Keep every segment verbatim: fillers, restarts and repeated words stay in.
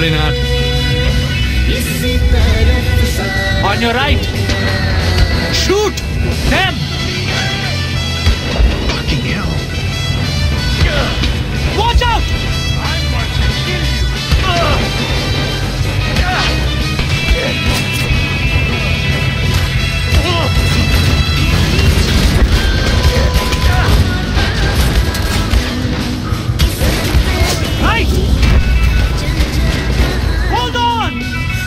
Probably not. On your right! Shoot! Them! Fucking hell! Watch out! I'm going to kill you! Right! Hold on!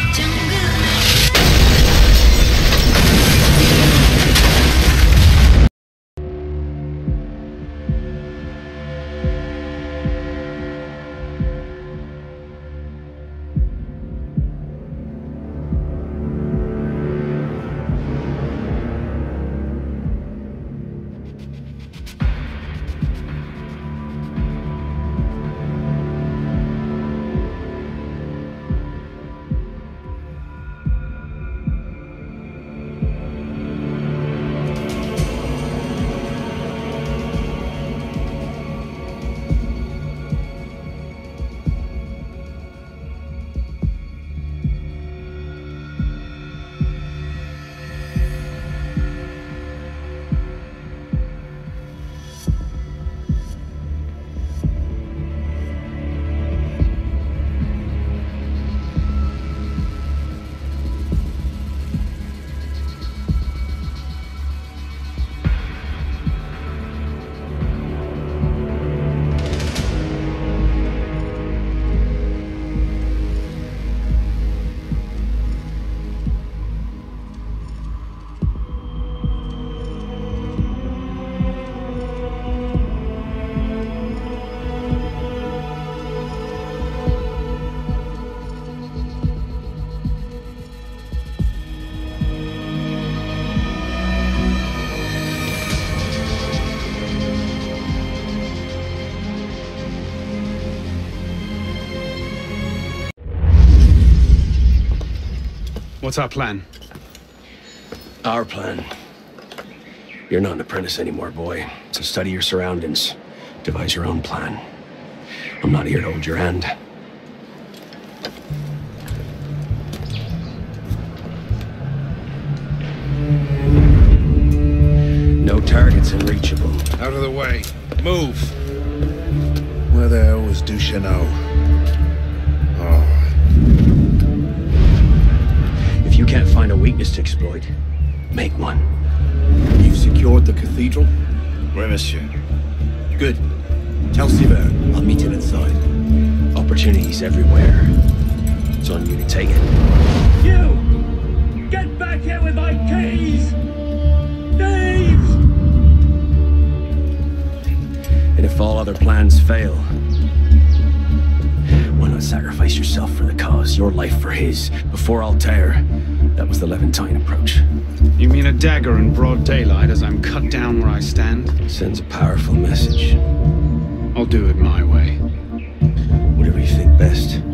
What's our plan? Our plan. You're not an apprentice anymore, boy. So study your surroundings. Devise your own plan. I'm not here to hold your hand. No targets unreachable. Out of the way. Move! Where the hell was Duchesneau? Oh. If you can't find a weakness to exploit, make one. You've secured the cathedral? Oui, monsieur. Good. Tell Sivert I'll meet him inside. Opportunities everywhere. It's on you to take it. You! Get back here with my keys! Thieves! And if all other plans fail, why not sacrifice yourself for the cause, your life for his? Before Altair, that was the Levantine approach. You mean a dagger in broad daylight as I'm cut down where I stand? Sends a powerful message. I'll do it my way. Whatever you think best.